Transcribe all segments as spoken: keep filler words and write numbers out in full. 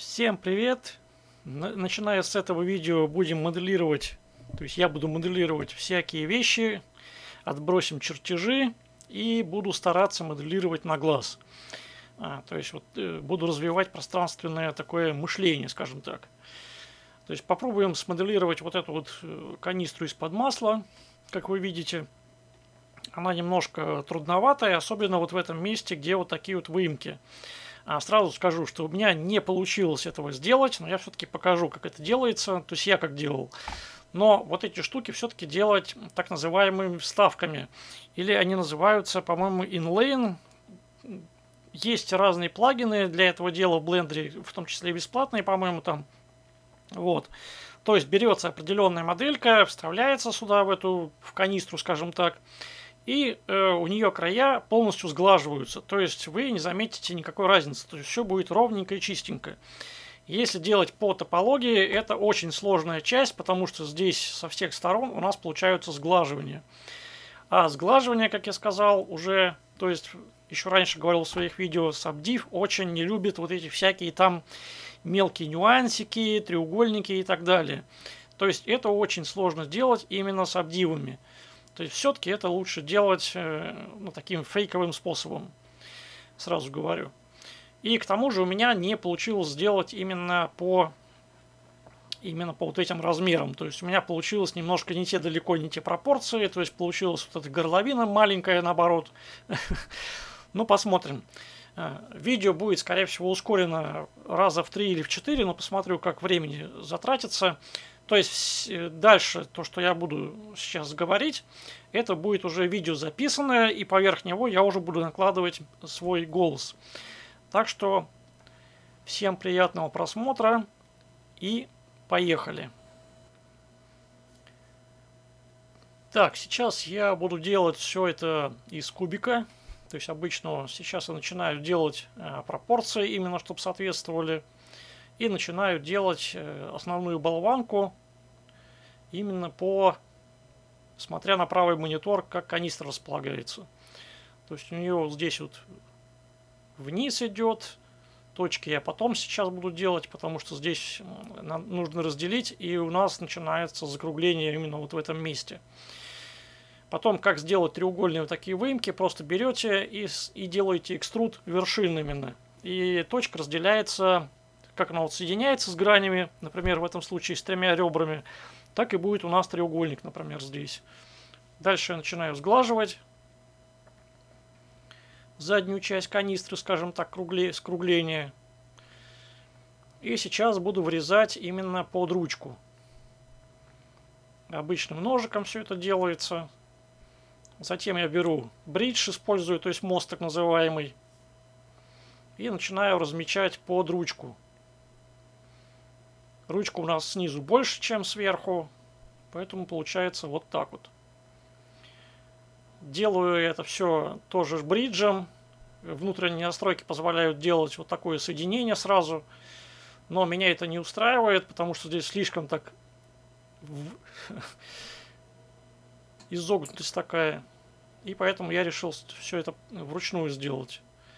Всем привет! Начиная с этого видео будем моделировать, то есть я буду моделировать всякие вещи, отбросим чертежи и буду стараться моделировать на глаз. А, то есть вот э, буду развивать пространственное такое мышление, скажем так. То есть попробуем смоделировать вот эту вот канистру из-под масла, как вы видите. Она немножко трудноватая, особенно вот в этом месте, где вот такие вот выемки. А сразу скажу, что у меня не получилось этого сделать, но я все-таки покажу, как это делается. То есть я как делал. Но вот эти штуки все-таки делать так называемыми вставками. Или они называются, по-моему, inlane. Есть разные плагины для этого дела в блендере, в том числе и бесплатные, по-моему, там. Вот. То есть берется определенная моделька, вставляется сюда, в эту в канистру, скажем так. И э, у нее края полностью сглаживаются. То есть вы не заметите никакой разницы. То есть все будет ровненько и чистенько. Если делать по топологии, это очень сложная часть, потому что здесь со всех сторон у нас получаются сглаживания. А сглаживание, как я сказал, уже, то есть еще раньше говорил в своих видео, Subdiv очень не любит вот эти всякие там мелкие нюансики, треугольники и так далее. То есть это очень сложно делать именно с обдивами. То есть все-таки это лучше делать э, ну, таким фейковым способом, сразу говорю. И к тому же у меня не получилось сделать именно по, именно по вот этим размерам. То есть у меня получилось немножко не те, далеко не те пропорции. То есть получилась вот эта горловина маленькая наоборот. Ну, посмотрим. Видео будет, скорее всего, ускорено раза в три или в четыре, но посмотрю, как времени затратится. То есть дальше то, что я буду сейчас говорить, это будет уже видео записанное, и поверх него я уже буду накладывать свой голос. Так что всем приятного просмотра и поехали. Так, сейчас я буду делать все это из кубика. То есть обычно сейчас я начинаю делать пропорции, именно чтобы соответствовали. И начинаю делать основную болванку именно по, смотря на правый монитор, как канистра располагается. То есть у нее вот здесь вот вниз идет. Точки я потом сейчас буду делать, потому что здесь нужно разделить, и у нас начинается закругление именно вот в этом месте. Потом, как сделать треугольные вот такие выемки, просто берете и, и делаете экструд вершин именно. И точка разделяется, как она вот соединяется с гранями, например, в этом случае с тремя ребрами, так и будет у нас треугольник, например, здесь. Дальше я начинаю сглаживать заднюю часть канистры, скажем так, кругле, скругление. И сейчас буду вырезать именно под ручку. Обычным ножиком все это делается. Затем я беру бридж, использую, то есть мост так называемый. И начинаю размечать под ручку. Ручка у нас снизу больше, чем сверху. Поэтому получается вот так вот. Делаю это все тоже бриджем. Внутренние настройки позволяют делать вот такое соединение сразу. Но меня это не устраивает, потому что здесь слишком так изогнутость такая. И поэтому я решил все это вручную сделать.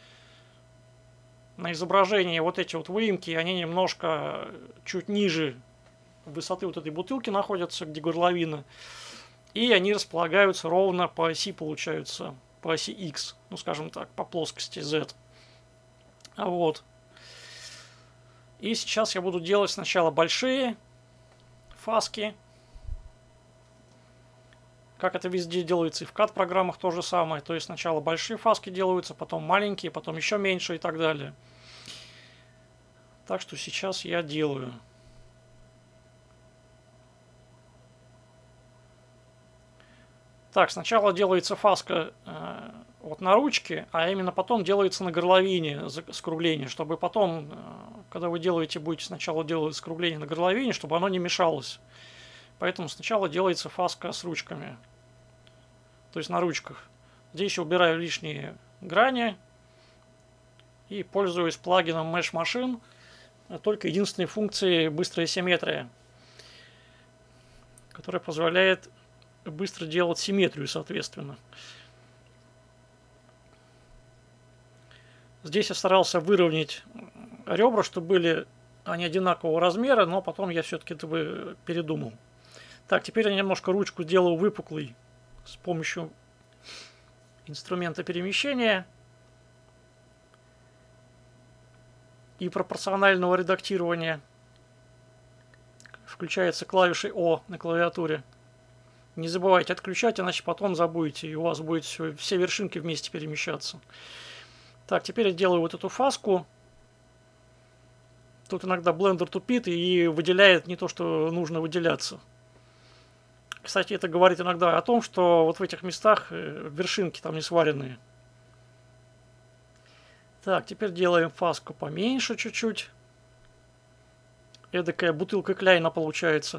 На изображении вот эти вот выемки, они немножко чуть ниже высоты вот этой бутылки находятся, где горловина. И они располагаются ровно по оси, получаются, по оси X, ну скажем так, по плоскости Z. Вот. И сейчас я буду делать сначала большие фаски. Как это везде делается, и в кат программах то же самое. То есть сначала большие фаски делаются, потом маленькие, потом еще меньше и так далее. Так что сейчас я делаю. Так, сначала делается фаска э, вот на ручке, а именно потом делается на горловине скругление, чтобы потом, э, когда вы делаете, будете сначала делать скругление на горловине, чтобы оно не мешалось. Поэтому сначала делается фаска с ручками. То есть на ручках. Здесь я убираю лишние грани. И пользуюсь плагином Mesh Machine. Только единственной функцией быстрая симметрия. Которая позволяет быстро делать симметрию, соответственно. Здесь я старался выровнять ребра, чтобы были Они одинакового размера, но потом я все-таки это бы передумал. Так, теперь я немножко ручку делаю выпуклой с помощью инструмента перемещения и пропорционального редактирования. Включается клавишей О на клавиатуре. Не забывайте отключать, иначе потом забудете, и у вас будет все, все вершинки вместе перемещаться. Так, теперь я делаю вот эту фаску. Тут иногда блендер тупит и выделяет не то, что нужно выделяться. Кстати, это говорит иногда о том, что вот в этих местах вершинки там не сваренные. Так, теперь делаем фаску поменьше чуть-чуть. Эдакая бутылка Кляйна получается.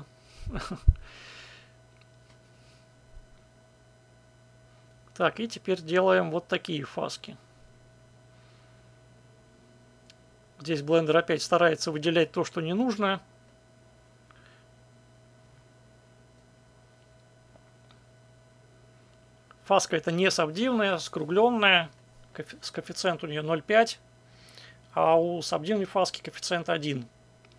Так, и теперь делаем вот такие фаски. Здесь блендер опять старается выделять то, что не нужно. Фаска это не сабдивная, скругленная. С коэффициент у нее ноль целых пять. А у сабдивной фаски коэффициент один.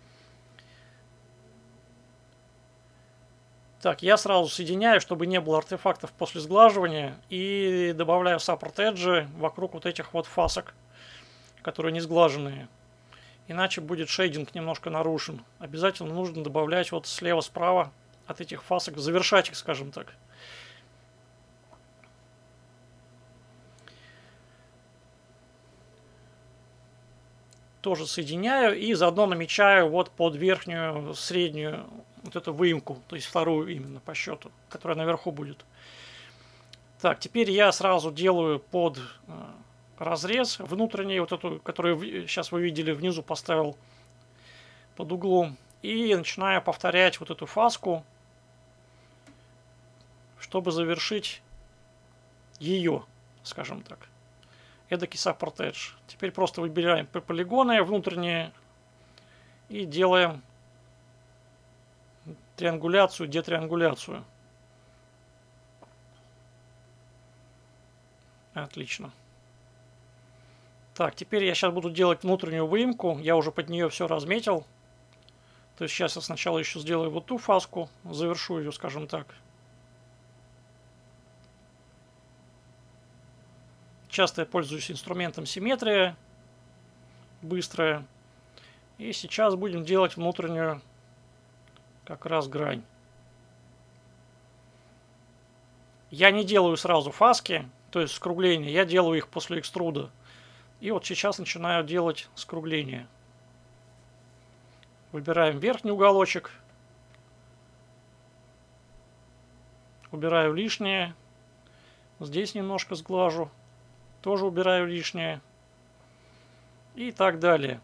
Так, я сразу соединяю, чтобы не было артефактов после сглаживания. И добавляю Support Edge вокруг вот этих вот фасок, которые не сглаженные. Иначе будет шейдинг немножко нарушен. Обязательно нужно добавлять вот слева-справа от этих фасок, завершать их, скажем так. Тоже соединяю и заодно намечаю вот под верхнюю, среднюю вот эту выемку, то есть вторую именно по счету, которая наверху будет. Так, теперь я сразу делаю под разрез внутренний, вот эту, которую сейчас вы видели внизу, поставил под углом. И начинаю повторять вот эту фаску, чтобы завершить ее, скажем так. Эдакий Support Edge. Теперь просто выбираем полигоны внутренние и делаем триангуляцию, детриангуляцию. Отлично. Так, теперь я сейчас буду делать внутреннюю выемку. Я уже под нее все разметил. То есть сейчас я сначала еще сделаю вот ту фаску, завершу ее, скажем так. Часто я пользуюсь инструментом симметрия, быстрая. И сейчас будем делать внутреннюю как раз грань. Я не делаю сразу фаски, то есть скругления, я делаю их после экструда. И вот сейчас начинаю делать скругление. Выбираем верхний уголочек. Убираю лишнее. Здесь немножко сглажу. Тоже убираю лишнее. И так далее.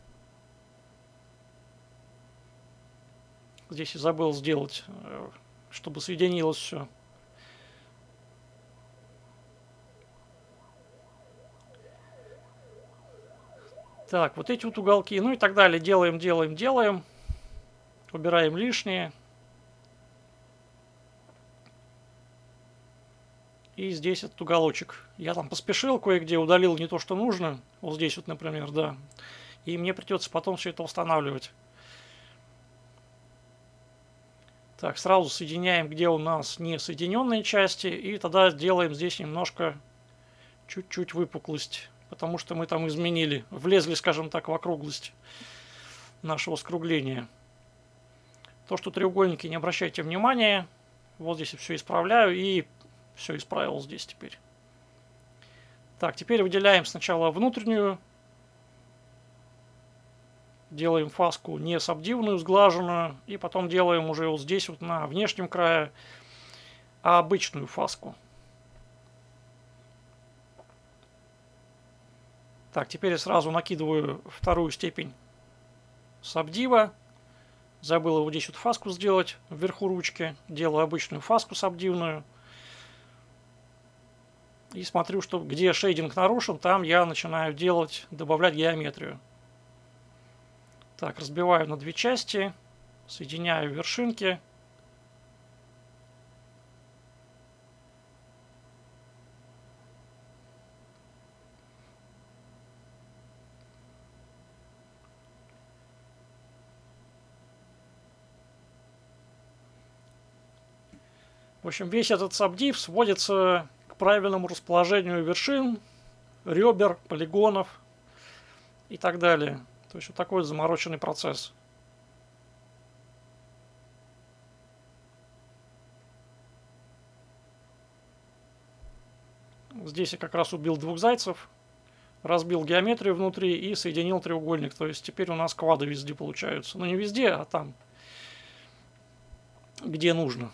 Здесь я забыл сделать, чтобы соединилось все. Так, вот эти вот уголки, ну и так далее. Делаем, делаем, делаем. Убираем лишнее. И здесь этот уголочек. Я там поспешил, кое-где удалил не то, что нужно. Вот здесь вот, например, да. И мне придется потом все это устанавливать. Так, сразу соединяем, где у нас не соединенные части. И тогда делаем здесь немножко, чуть-чуть выпуклость. Потому что мы там изменили, влезли, скажем так, в округлость нашего скругления. То, что треугольники, не обращайте внимания. Вот здесь я все исправляю и все исправил здесь теперь. Так, теперь выделяем сначала внутреннюю. Делаем фаску не сабдивную, сглаженную. И потом делаем уже вот здесь вот на внешнем крае обычную фаску. Так, теперь я сразу накидываю вторую степень сабдива. Забыл вот здесь вот фаску сделать вверху ручки. Делаю обычную фаску сабдивную. И смотрю, что где шейдинг нарушен, там я начинаю делать, добавлять геометрию. Так, разбиваю на две части. Соединяю вершинки. В общем, весь этот сабдив сводится к правильному расположению вершин, ребер, полигонов и так далее. То есть вот такой замороченный процесс. Здесь я как раз убил двух зайцев, разбил геометрию внутри и соединил треугольник. То есть теперь у нас квады везде получаются. Ну не везде, а там, где нужно.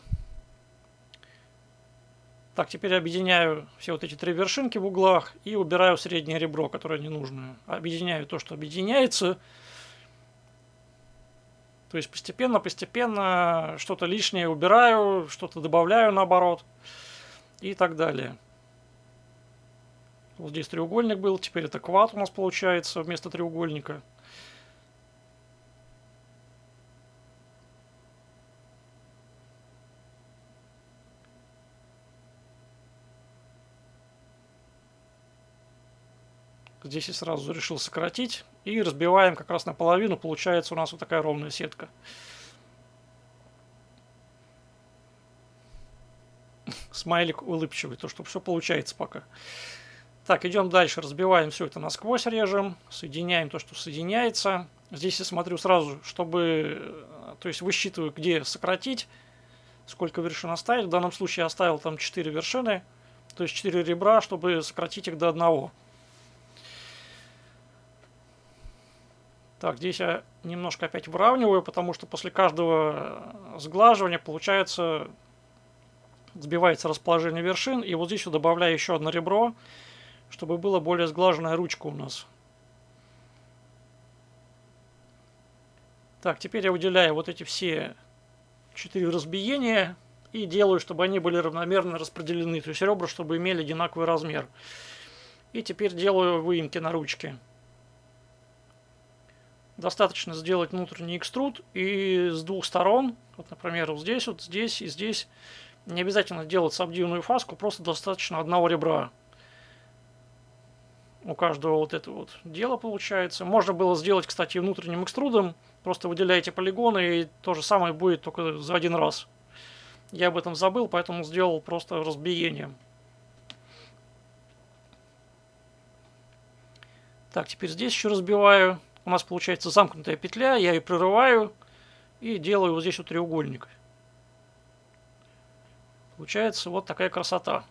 Так, теперь объединяю все вот эти три вершинки в углах и убираю среднее ребро, которое не нужно. Объединяю то, что объединяется. То есть постепенно-постепенно что-то лишнее убираю, что-то добавляю наоборот и так далее. Вот здесь треугольник был, теперь это квад у нас получается вместо треугольника. Здесь я сразу решил сократить. И разбиваем как раз наполовину. Получается у нас вот такая ровная сетка. Смайлик улыбчивый. То, что все получается пока. Так, идем дальше. Разбиваем все это насквозь, режем. Соединяем то, что соединяется. Здесь я смотрю сразу, чтобы... То есть высчитываю, где сократить. Сколько вершин оставить. В данном случае я оставил там четыре вершины. То есть четыре ребра, чтобы сократить их до одного. Так, здесь я немножко опять выравниваю, потому что после каждого сглаживания получается, сбивается расположение вершин. И вот здесь я добавляю еще одно ребро, чтобы была более сглаженная ручка у нас. Так, теперь я выделяю вот эти все четыре разбиения и делаю, чтобы они были равномерно распределены. То есть ребра, чтобы имели одинаковый размер. И теперь делаю выемки на ручке. Достаточно сделать внутренний экструд и с двух сторон, вот, например, вот здесь, вот здесь и здесь, не обязательно делать сабдивную фаску, просто достаточно одного ребра. У каждого вот это вот дело получается. Можно было сделать, кстати, внутренним экструдом, просто выделяете полигоны и то же самое будет только за один раз. Я об этом забыл, поэтому сделал просто разбиением. Так, теперь здесь еще разбиваю. У нас получается замкнутая петля, я ее прерываю и делаю вот здесь вот треугольник. Получается вот такая красота.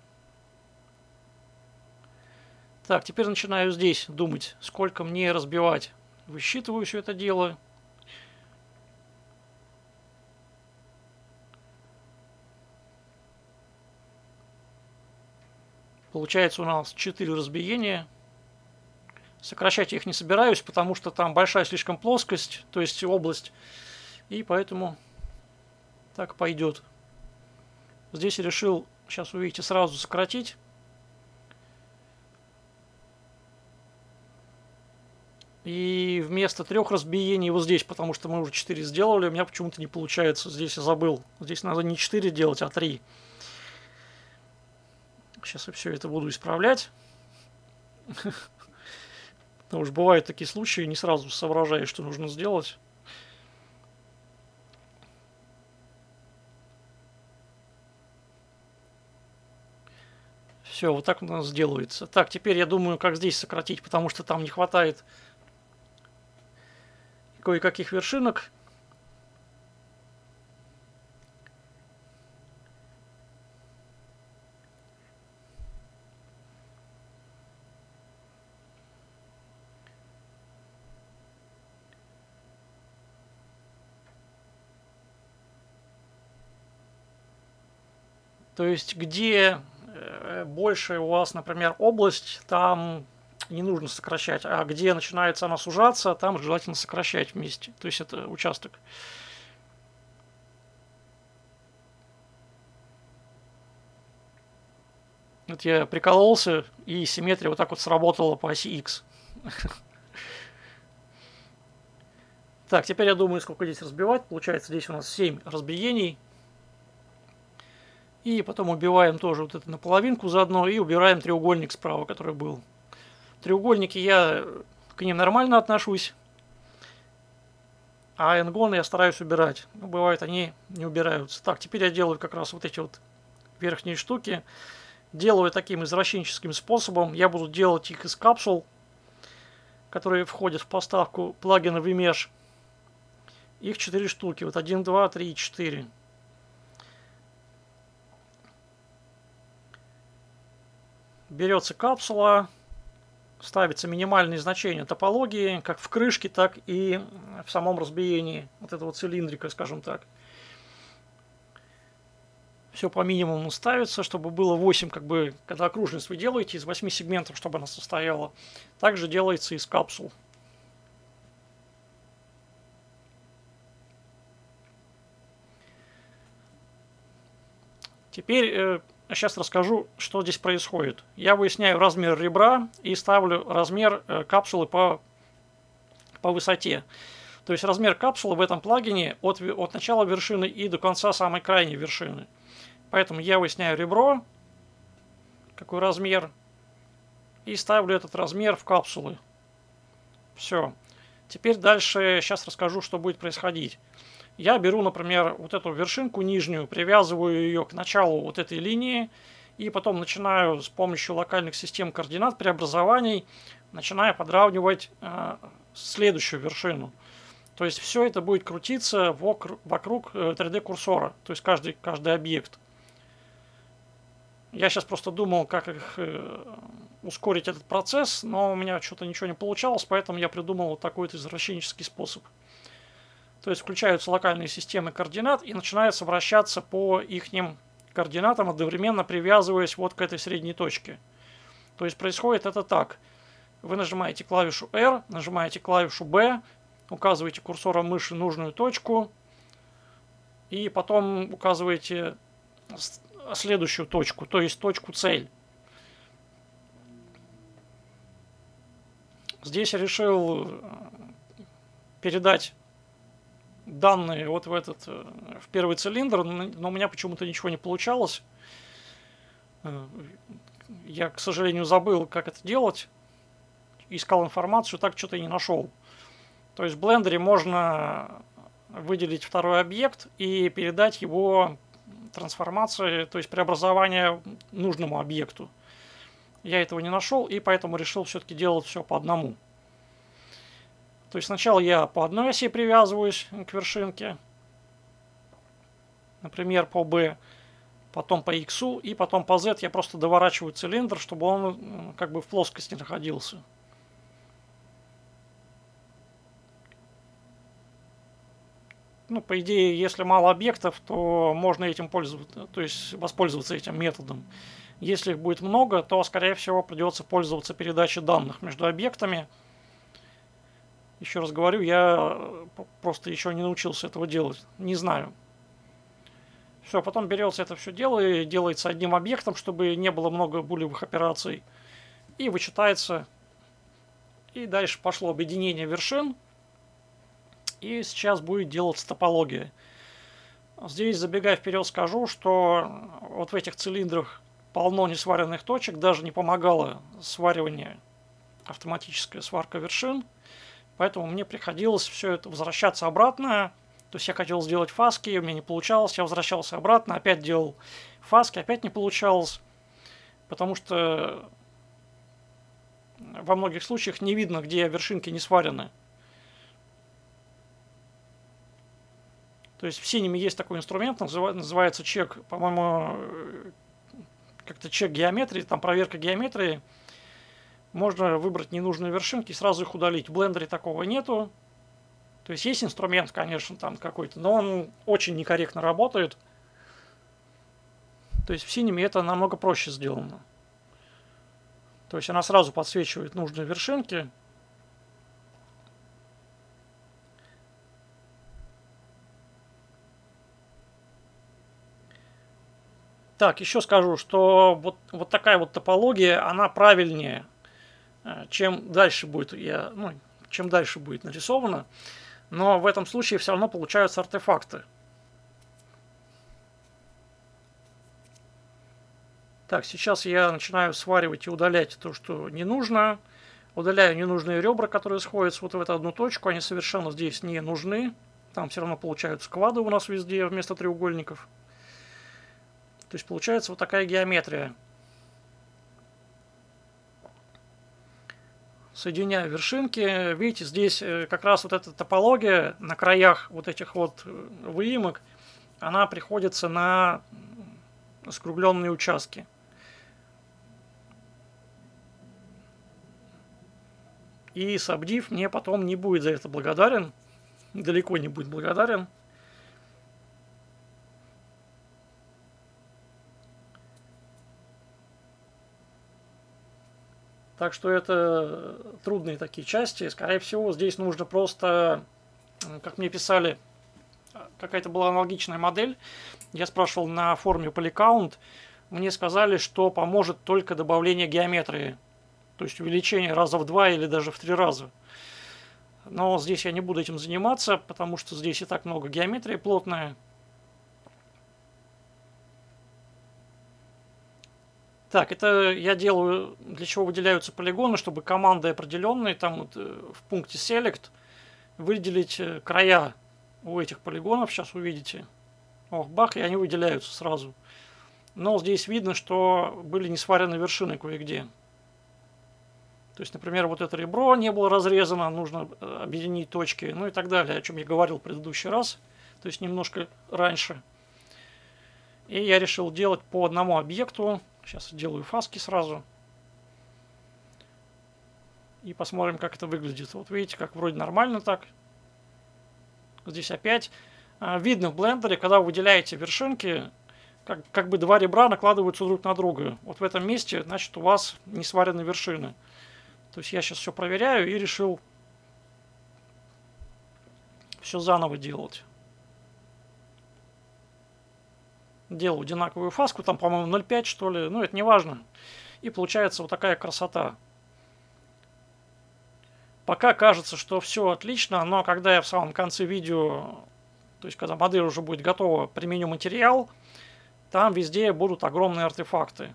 Так, теперь начинаю здесь думать, сколько мне разбивать. Высчитываю все это дело. Получается у нас четыре разбиения. Сокращать я их не собираюсь, потому что там большая слишком плоскость, то есть область. И поэтому так пойдет. Здесь я решил, сейчас увидите, сразу сократить. И вместо трех разбиений вот здесь, потому что мы уже четыре сделали, у меня почему-то не получается. Здесь я забыл. Здесь надо не четыре делать, а три. Сейчас я все это буду исправлять. Потому что бывают такие случаи, не сразу соображаешь, что нужно сделать. Все, вот так у нас делается. Так, теперь я думаю, как здесь сократить, потому что там не хватает кое-каких вершинок. То есть, где больше у вас, например, область, там не нужно сокращать. А где начинается она сужаться, там желательно сокращать вместе. То есть, это участок. Вот я прикололся, и симметрия вот так вот сработала по оси X. Так, теперь я думаю, сколько здесь разбивать. Получается, здесь у нас семь разбиений. И потом убиваем тоже вот это наполовинку заодно и убираем треугольник справа, который был. Треугольники я к ним нормально отношусь, а энгоны я стараюсь убирать. Но бывает, они не убираются. Так, теперь я делаю как раз вот эти вот верхние штуки. Делаю таким извращенческим способом. Я буду делать их из капсул, которые входят в поставку плагина vMesh. Их четыре штуки. Вот один, два, три, четыре. Берется капсула, ставится минимальные значения топологии, как в крышке, так и в самом разбиении вот этого цилиндрика, скажем так. Все по минимуму ставится, чтобы было восемь, как бы, когда окружность вы делаете, из восьми сегментов, чтобы она состояла. Также делается из капсул. Теперь э, сейчас расскажу, что здесь происходит. Я выясняю размер ребра и ставлю размер э, капсулы по, по высоте. То есть размер капсулы в этом плагине от, от начала вершины и до конца самой крайней вершины. Поэтому я выясняю ребро, какой размер, и ставлю этот размер в капсулы. Все. Теперь дальше сейчас расскажу, что будет происходить. Я беру, например, вот эту вершинку нижнюю, привязываю ее к началу вот этой линии, и потом начинаю с помощью локальных систем координат преобразований, начинаю подравнивать э, следующую вершину. То есть все это будет крутиться вокруг, вокруг три дэ курсора, то есть каждый, каждый объект. Я сейчас просто думал, как их э, ускорить этот процесс, но у меня что-то ничего не получалось, поэтому я придумал вот такой вот извращенческий способ. То есть включаются локальные системы координат и начинается вращаться по их координатам, одновременно привязываясь вот к этой средней точке. То есть происходит это так. Вы нажимаете клавишу R, нажимаете клавишу B, указываете курсором мыши нужную точку и потом указываете следующую точку, то есть точку цель. Здесь я решил передать данные вот в этот, в первый цилиндр, но у меня почему-то ничего не получалось. Я, к сожалению, забыл, как это делать. Искал информацию, так что-то и не нашел. То есть в блендере можно выделить второй объект и передать его трансформации, то есть преобразование нужному объекту. Я этого не нашел, и поэтому решил все-таки делать все по одному. То есть сначала я по одной оси привязываюсь к вершинке, например, по B, потом по X, и потом по Z я просто доворачиваю цилиндр, чтобы он как бы в плоскости находился. Ну, по идее, если мало объектов, то можно этим пользоваться, то есть воспользоваться этим методом. Если их будет много, то, скорее всего, придется пользоваться передачей данных между объектами. Еще раз говорю, я просто еще не научился этого делать, не знаю. Все, потом берется это все дело и делается одним объектом, чтобы не было много булевых операций. И вычитается. И дальше пошло объединение вершин. И сейчас будет делаться топология. Здесь, забегая вперед, скажу, что вот в этих цилиндрах полно несваренных точек. Даже не помогало сваривание, автоматическая сварка вершин. Поэтому мне приходилось все это возвращаться обратно. То есть я хотел сделать фаски, у меня не получалось. Я возвращался обратно, опять делал фаски, опять не получалось. Потому что во многих случаях не видно, где вершинки не сварены. То есть в синеме есть такой инструмент, называется чек, по-моему, как-то чек геометрии, там проверка геометрии. Можно выбрать ненужные вершинки и сразу их удалить. В блендере такого нету. То есть есть инструмент, конечно, там какой-то, но он очень некорректно работает. То есть в синеме это намного проще сделано. То есть она сразу подсвечивает нужные вершинки. Так, еще скажу, что вот, вот такая вот топология, она правильнее, чем дальше будет, я, ну, чем дальше будет нарисовано. Но в этом случае все равно получаются артефакты. Так, сейчас я начинаю сваривать и удалять то, что не нужно. Удаляю ненужные ребра, которые сходятся вот в эту одну точку. Они совершенно здесь не нужны. Там все равно получаются квады у нас везде вместо треугольников. То есть получается вот такая геометрия. Соединяю вершинки. Видите, здесь как раз вот эта топология на краях вот этих вот выемок, она приходится на скругленные участки. И Сабдив мне потом не будет за это благодарен. Далеко не будет благодарен. Так что это трудные такие части. Скорее всего, здесь нужно просто, как мне писали, какая-то была аналогичная модель. Я спрашивал на форуме Polycount. Мне сказали, что поможет только добавление геометрии. То есть увеличение раза в два или даже в три раза. Но здесь я не буду этим заниматься, потому что здесь и так много геометрии плотная. Так, это я делаю, для чего выделяются полигоны, чтобы командой определенной, там вот в пункте Select, выделить края у этих полигонов, сейчас увидите. Ох, бах, и они выделяются сразу. Но здесь видно, что были не сварены вершины кое-где. То есть, например, вот это ребро не было разрезано, нужно объединить точки, ну и так далее, о чем я говорил в предыдущий раз, то есть немножко раньше. И я решил делать по одному объекту. Сейчас делаю фаски сразу. И посмотрим, как это выглядит. Вот видите, как вроде нормально так. Здесь опять видно в блендере, когда вы выделяете вершинки, как, как бы два ребра накладываются друг на друга. Вот в этом месте, значит, у вас не сварены вершины. То есть я сейчас все проверяю и решил все заново делать. Делаю одинаковую фаску, там, по-моему, ноль пять, что ли, ну, это не важно. И получается вот такая красота. Пока кажется, что все отлично, но когда я в самом конце видео, то есть когда модель уже будет готова, применю материал, там везде будут огромные артефакты.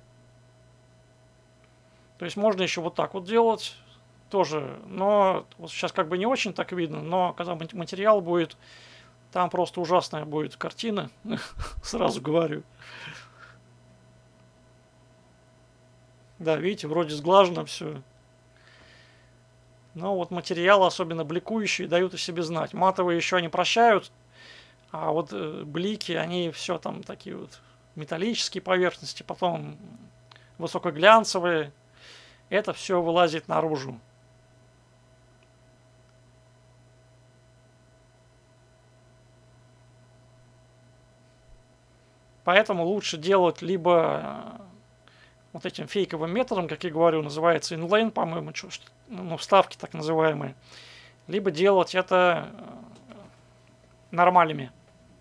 То есть можно еще вот так вот делать тоже, но вот сейчас как бы не очень так видно, но когда материал будет, там просто ужасная будет картина, сразу говорю. Да, видите, вроде сглажено все. Но вот материалы, особенно бликующие, дают о себе знать. Матовые еще они прощают, а вот блики, они все там такие вот металлические поверхности, потом высокоглянцевые. Это все вылазит наружу. Поэтому лучше делать либо вот этим фейковым методом, как я говорю, называется inlane, по-моему, ну, вставки так называемые, либо делать это нормалями.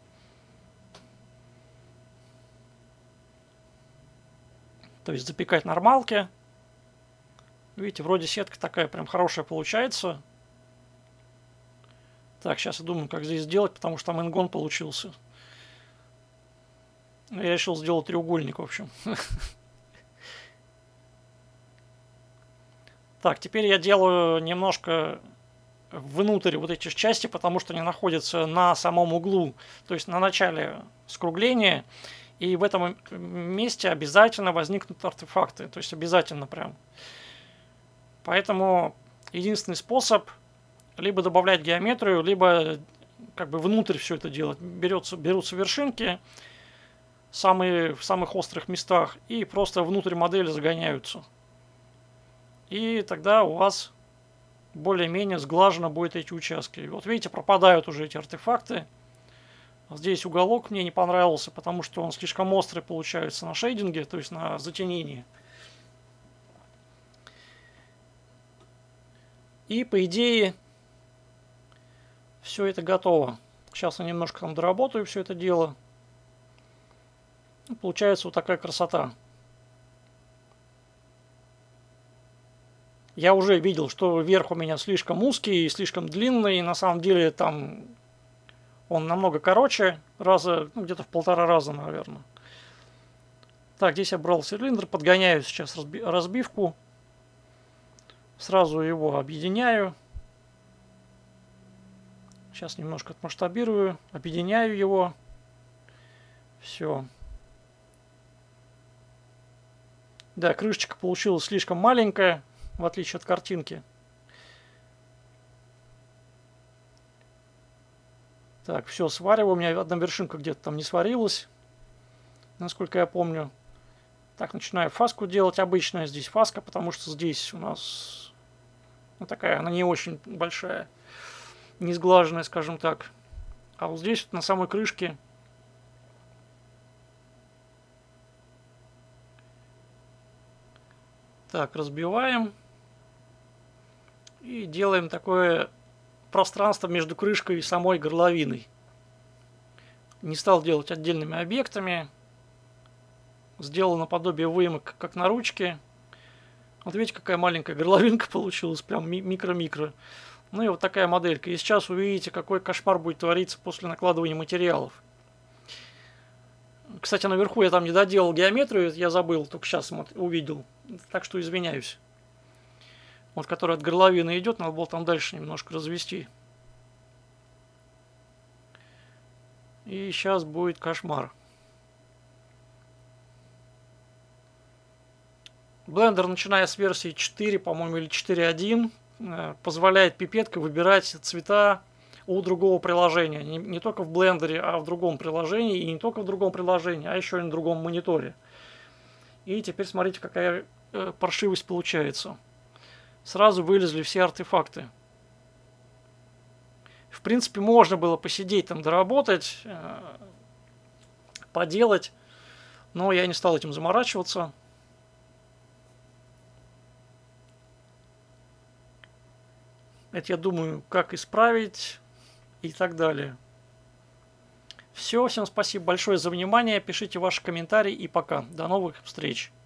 То есть запекать нормалки. Видите, вроде сетка такая прям хорошая получается. Так, сейчас я думаю, как здесь сделать, потому что там ингон получился. Я решил сделать треугольник, в общем. Так, теперь я делаю немножко внутрь вот эти части, потому что они находятся на самом углу, то есть на начале скругления. И в этом месте обязательно возникнут артефакты, то есть обязательно прям. Поэтому единственный способ либо добавлять геометрию, либо как бы внутрь все это делать. Берется, берутся вершинки самые, в самых острых местах и просто внутрь модели загоняются. И тогда у вас более-менее сглажено будет эти участки. Вот видите, пропадают уже эти артефакты. Здесь уголок мне не понравился, потому что он слишком острый получается на шейдинге, то есть на затенении. И по идее все это готово. Сейчас я немножко там доработаю все это дело. И получается вот такая красота. Я уже видел, что верх у меня слишком узкий и слишком длинный. И на самом деле там он намного короче, раза, ну, где-то в полтора раза, наверное. Так, здесь я брал цилиндр, подгоняю сейчас разби разбивку. Сразу его объединяю. Сейчас немножко отмасштабирую, объединяю его. Все. Да, крышечка получилась слишком маленькая, в отличие от картинки. Так, все, свариваю. У меня одна вершинка где-то там не сварилась, насколько я помню. Так, начинаю фаску делать. Обычная здесь фаска, потому что здесь у нас ну, такая, она не очень большая, не сглаженная, скажем так. А вот здесь вот на самой крышке так, разбиваем и делаем такое пространство между крышкой и самой горловиной. Не стал делать отдельными объектами. Сделал наподобие выемок, как на ручке. Вот видите, какая маленькая горловинка получилась, прям микро-микро. Ну и вот такая моделька. И сейчас увидите, какой кошмар будет твориться после накладывания материалов. Кстати, наверху я там не доделал геометрию, я забыл, только сейчас увидел. Так что извиняюсь. Вот, который от горловины идет, надо было там дальше немножко развести. И сейчас будет кошмар. Blender, начиная с версии четыре, по-моему, или четыре точка один, позволяет пипеткой выбирать цвета у другого приложения. Не, не только в Blender, а в другом приложении. И не только в другом приложении, а еще и на другом мониторе. И теперь смотрите, какая э, паршивость получается. Сразу вылезли все артефакты. В принципе, можно было посидеть там, доработать, э, поделать. Но я не стал этим заморачиваться. Это, я думаю, как исправить и так далее. Все, всем спасибо большое за внимание. Пишите ваши комментарии и пока. До новых встреч.